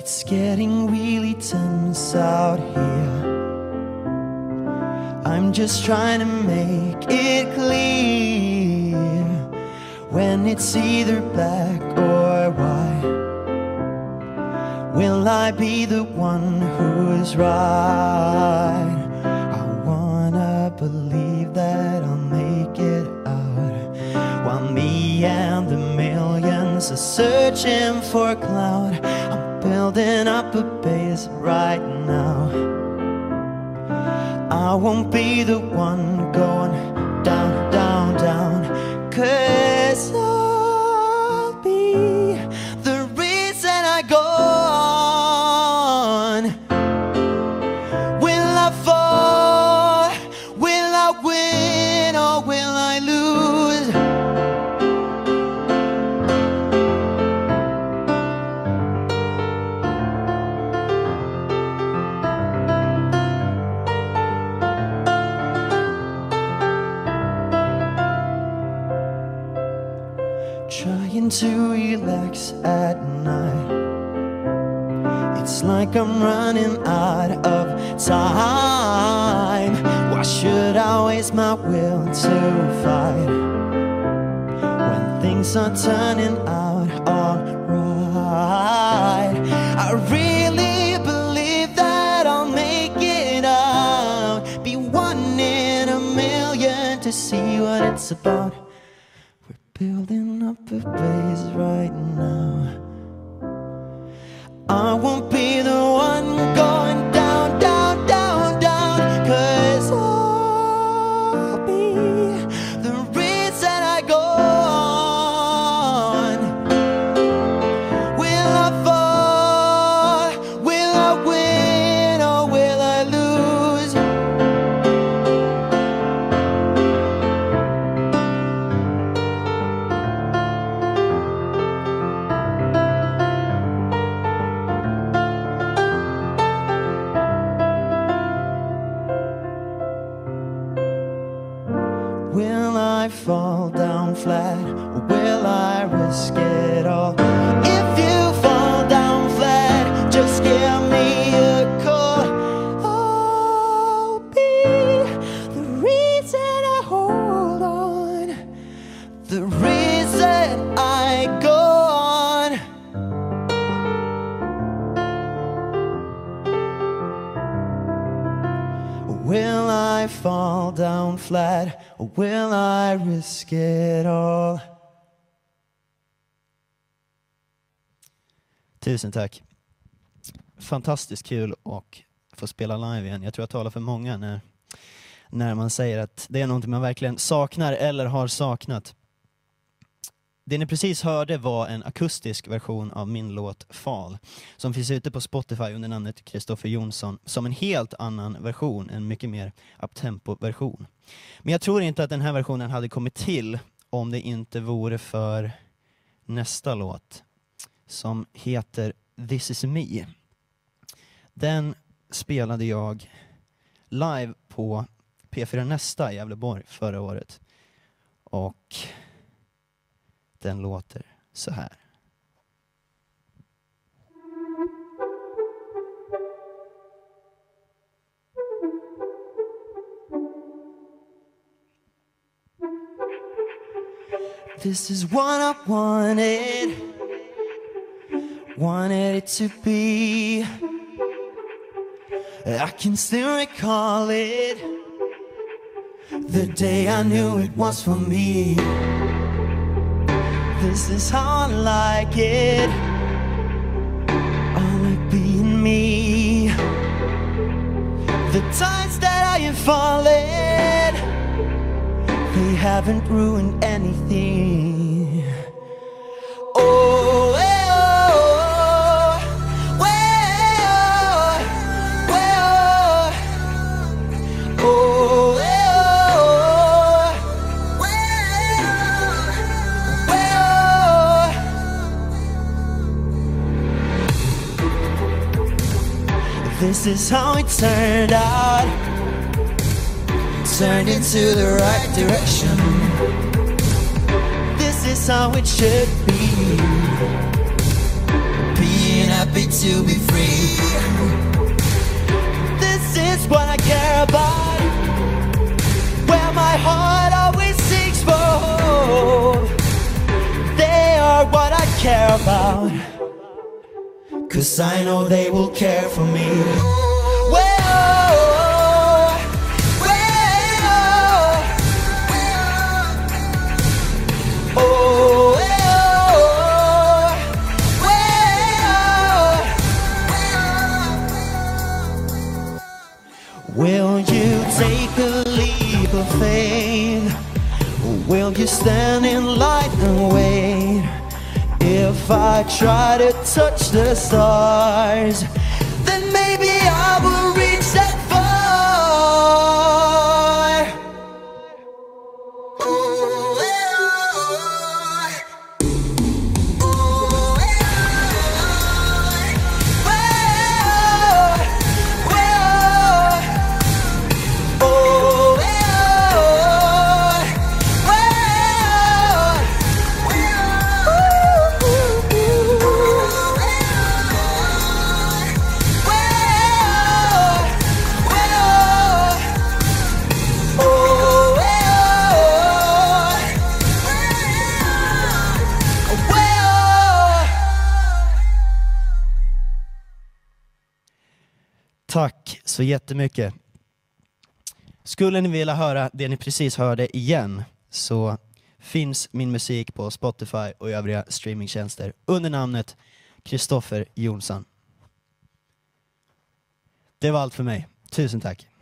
It's getting really tense out here. I'm just trying to make it clear when it's either black or white. Will I be the one who's right? I wanna believe that I'll make it out, while me and the millions are searching for a cloud. I'm building up a base right now. I won't be the one going down, down, down, 'cause I'll be the reason I go on. Will I fall? Will I win? Or will I lose? Trying to relax at night. It's like I'm running out of time. Why should I waste my will to fight when things are turning out alright? I really believe that I'll make it out. Be one in a million to see what it's about. Building up a base right now. I won't be the one going down, down, down, down, 'cause I'll be the reason I go on. Will I fall? Will I win? Or will I lose? Will I fall down flat, or will I risk it all? If you fall down flat, just give me a call. I'll be the reason I hold on, the reason I go on. Will I fall down flat, or will I risk it all? Tusen tack. Fantastiskt kul att få spela live igen. Jag tror jag talar för många när man säger att det är något man verkligen saknar eller har saknat. Det ni precis hörde var en akustisk version av min låt Fall, som finns ute på Spotify under namnet Kristoffer Jonsson, som en helt annan version, en mycket mer uptempo-version. Men jag tror inte att den här versionen hade kommit till om det inte vore för nästa låt, som heter This is me. Den spelade jag live på P4 Nästa i Gävleborg förra året. Och den låter så här. This is what I wanted it to be. I can still recall it, the day I knew it was for me. This is how I like it, I like being me. The times that I have fallen, they haven't ruined anything. Oh, this is how it turned out, turned into the right direction. This is how it should be, being up happy to be free. This is what I care about, where my heart always seeks for hope. They are what I care about, 'cause I know they will care for me. Will you take a leap of faith? Or will you stand in light and wait? If I try to touch the stars, then maybe I will reach that far. Tack så jättemycket. Skulle ni vilja höra det ni precis hörde igen, så finns min musik på Spotify och övriga streamingtjänster under namnet Kristoffer Jonsson. Det var allt för mig. Tusen tack.